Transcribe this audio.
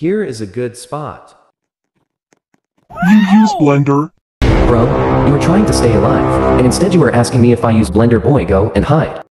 Here is a good spot. You use Blender? Bro, you were trying to stay alive, and instead you were asking me if I use Blender. Boy, go and hide.